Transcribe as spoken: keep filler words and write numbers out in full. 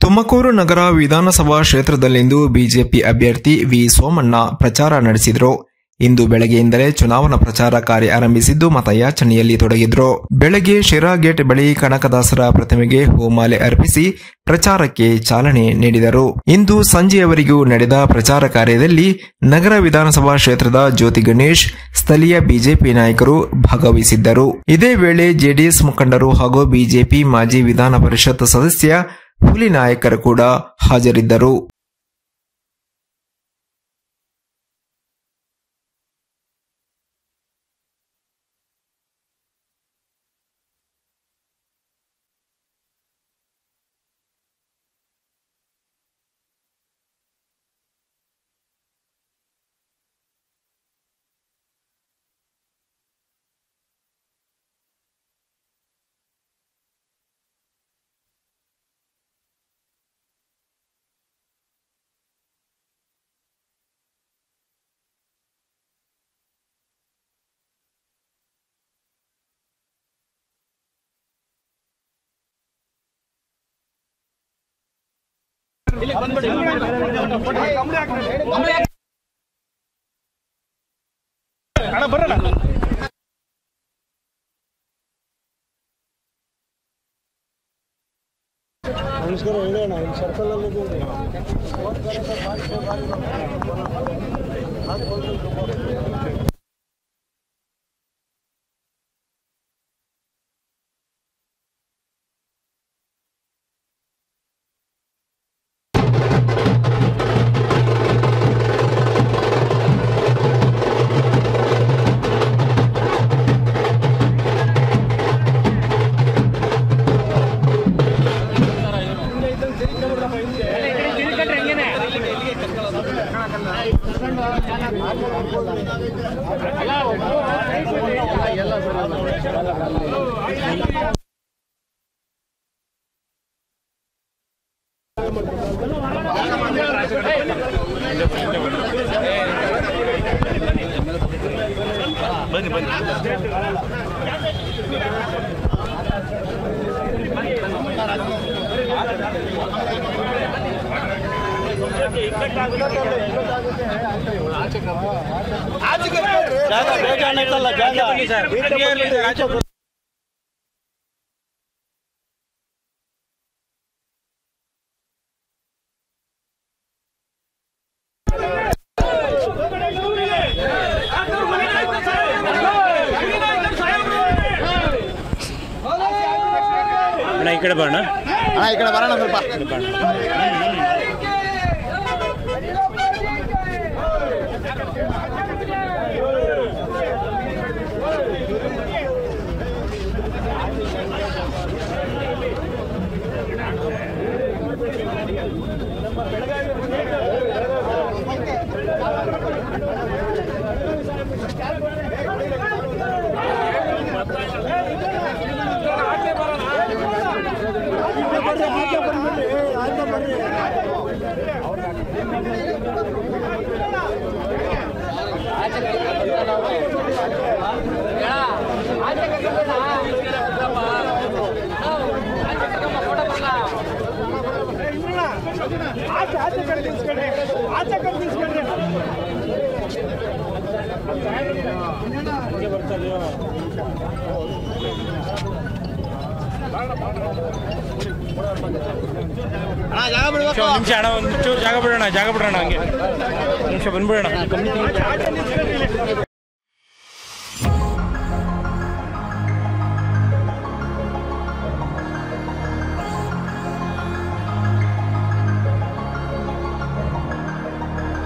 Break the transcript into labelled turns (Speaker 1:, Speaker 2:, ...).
Speaker 1: ತುಮಕೂರು ನಗರ ವಿಧಾನಸಭಾ ಕ್ಷೇತ್ರದಲ್ಲಿಂದು ಬಿಜೆಪಿ ಅಭ್ಯರ್ಥಿ ವಿ ಸೋಮಣ್ಣ ಪ್ರಚಾರ ನಡೆಸಿದರು. ಇಂದು ಬೆಳಗ್ಗೆಯಿಂದಲೇ ಚುನಾವಣಾ ಪ್ರಚಾರ ಕಾರ್ಯ ಆರಂಭಿಸಿದ್ದು ಮತಯಾಚನೆಯಲ್ಲಿ ತೊಡಗಿದ್ರು. ಬೆಳಗ್ಗೆ ಶಿರಾ ಗೇಟ್ ಬಳಿ ಕನಕದಾಸರ ಪ್ರತಿಮೆಗೆ ಹೂಮಾಲೆ ಅರ್ಪಿಸಿ ಪ್ರಚಾರಕ್ಕೆ ಚಾಲನೆ ನೀಡಿದರು. ಇಂದು ಸಂಜೆಯವರೆಗೂ ನಡೆದ ಪ್ರಚಾರ ಕಾರ್ಯದಲ್ಲಿ ನಗರ ವಿಧಾನಸಭಾ ಕ್ಷೇತ್ರದ ಜ್ಯೋತಿ ಗಣೇಶ್, ಸ್ಥಳೀಯ ಬಿಜೆಪಿ ನಾಯಕರು ಭಾಗವಹಿಸಿದ್ದರು. ಇದೇ ವೇಳೆ ಜೆಡಿಎಸ್ ಮುಖಂಡರು ಹಾಗೂ ಬಿಜೆಪಿ ಮಾಜಿ ವಿಧಾನ ಪರಿಷತ್ ಸದಸ್ಯ ಹುಲಿ ನಾಯಕರು ಕೂಡ ಹಾಜರಿದ್ದರು.
Speaker 2: ನಮಸ್ಕಾರ. ಹೇಳೋಣ ಸರ್ಕಲ್ ಅಲ್ಲಿ ಬನ್ನಿ ಬನ್ನಿ ಜಾಗ ಬೇಜಾನೈತಲ್ಲ ಜಾಗ
Speaker 3: ಈ ಕಡೆ ಬರೋಣ
Speaker 2: ಈ ಕಡೆ ಬರೋಣ ಸ್ವಲ್ಪ ಆಚೆ ಆಚೆ ಕಡೆ ನಿಲ್ಸ್ಕೊಂಡ್ರಿ ಆಚೆ ಕಡೆ ನಿಲ್ಸ್ಕೊಂಡ್ರಿ
Speaker 3: ನಿಮಿಷ ಅಣ್ಣ, ಒಂದು ಚೂರು ಜಾಗ ಬಿಡೋಣ ಜಾಗ ಬಿಡೋಣ ಹಂಗೆ ನಿಮಿಷ ಬಂದ್ಬಿಡೋಣ.